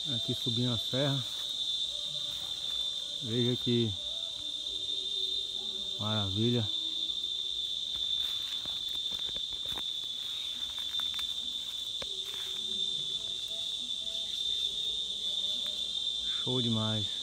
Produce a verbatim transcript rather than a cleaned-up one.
Aqui subindo a serra. Veja que maravilha. Show demais.